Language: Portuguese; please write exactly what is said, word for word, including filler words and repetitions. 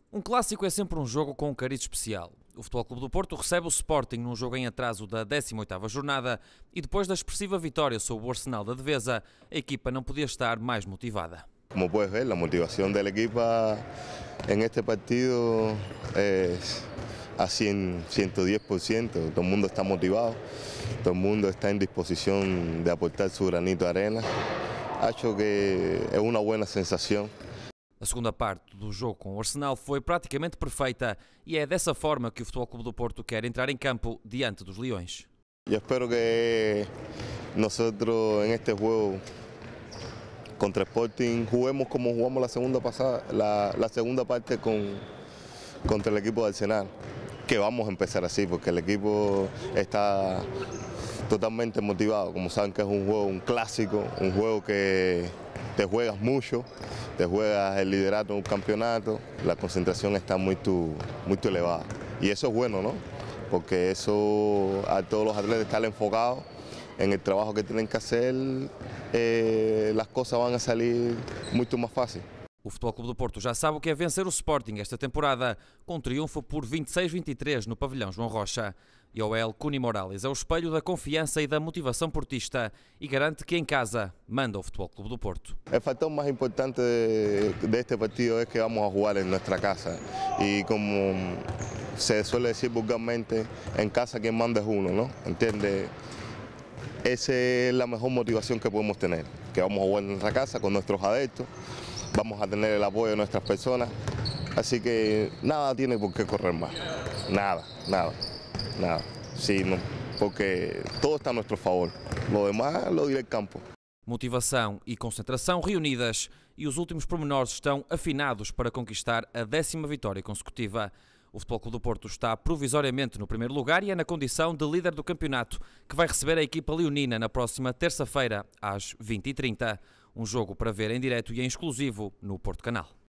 Um clássico é sempre um jogo com um cariz especial. O Futebol Clube do Porto recebe o Sporting num jogo em atraso da décima oitava jornada e depois da expressiva vitória sobre o Arsenal da Devesa, a equipa não podia estar mais motivada. Como puedes ver, la motivación del equipo en este partido es a cien, ciento diez por ciento. Todo el mundo está motivado, todo el mundo está en disposición de aportar su granito de arena. Acho que es una buena sensación. A segunda parte do jogo com o Arsenal foi praticamente perfeita e é dessa forma que o Futebol Clube do Porto quer entrar em campo diante dos Leões. Yo espero que nosotros en este juego contra Sporting juguemos como jugamos la segunda pasada, la, la segunda parte con, contra el equipo de Arsenal, que vamos a empezar así porque el equipo está totalmente motivado. Como saben que es un juego, un clásico, un juego que te juegas mucho, te juegas el liderato en un campeonato, la concentración está muy, muy elevada. Y eso es bueno, ¿no? Porque eso a todos los atletas están enfocados en el trabajo que tienen que hacer, eh, las cosas van a salir muito más fácil. O Futebol Clube do Porto já sabe o que é vencer o Sporting esta temporada, com um triunfo por vinte e seis a vinte e três no pavilhão João Rocha. Joel Cuni Morales é o espelho da confiança e da motivação portista e garante que em casa manda o Futebol Clube do Porto. El factor más importante de, de este partido es que vamos a jugar en nuestra casa y como se suele decir vulgarmente, en casa quien manda es uno, ¿no? ¿Entiende? Esa es la mejor motivación que podemos tener, que vamos a jugar en nuestra casa con nuestros adeptos, vamos a tener el apoyo de nuestras personas, así que nada tiene por qué correr más, nada, nada, nada, sí, no, porque todo está a nuestro favor, lo demás lo dirá el campo. Motivação e concentração reunidas e os últimos pormenores estão afinados para conquistar a décima vitória consecutiva. O Futebol Clube do Porto está provisoriamente no primeiro lugar e é na condição de líder do campeonato, que vai receber a equipa leonina na próxima terça-feira, às vinte e trinta. Um jogo para ver em direto e em exclusivo no Porto Canal.